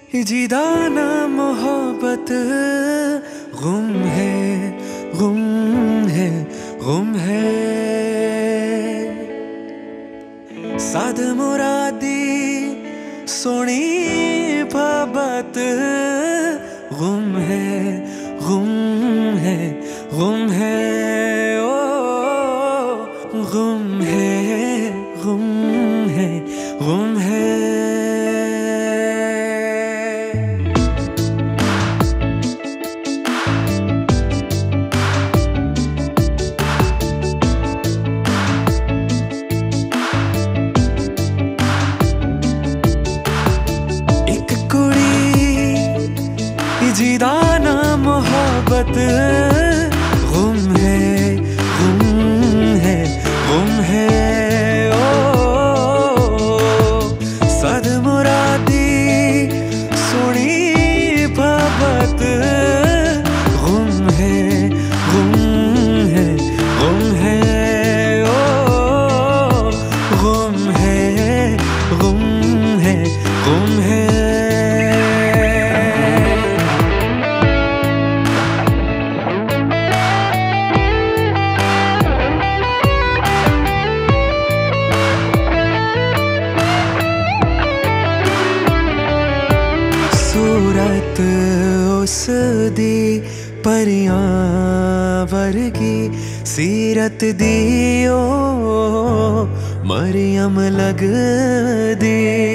जीदा ना मोहब्बत गुम है, गुम है, गुम है। साद मुरादी सोनी बाबत गुम है, गुम है, गुम है। ओ गुम है, गुम है, गुम है। जीदा ना मोहब्बत गुम है, गुम है, गुम है। ओ सद मुरादी सोनी बाबत गुम है, गुम है, गुम है। ओ गुम है, गुम है, गुम है। उसदी परियां वर्गी सीरत दियो मरियम लगदी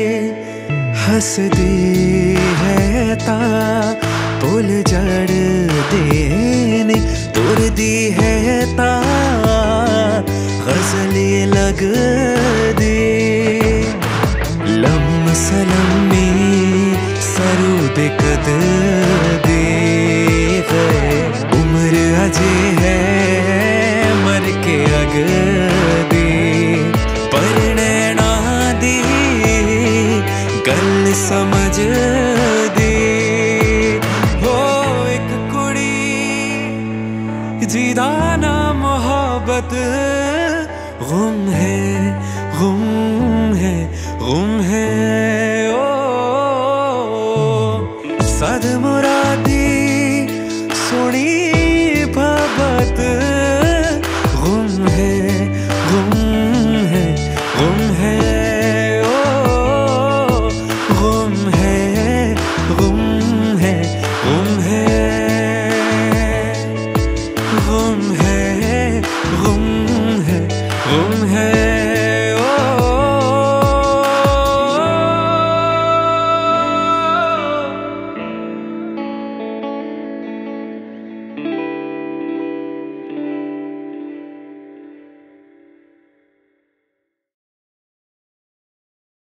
हसदी है ता पुल जड़ देने तुरदी है ता गजली लगदी लम सलमी सरूद कद दे गए उम्र अजे है मर के अग दे पर नैना दी गल समझ दे। हो एक कुड़ी जीदा ना मोहब्बत गुम है, गुम है, गुम है। सद मुरादी सोनी बाबत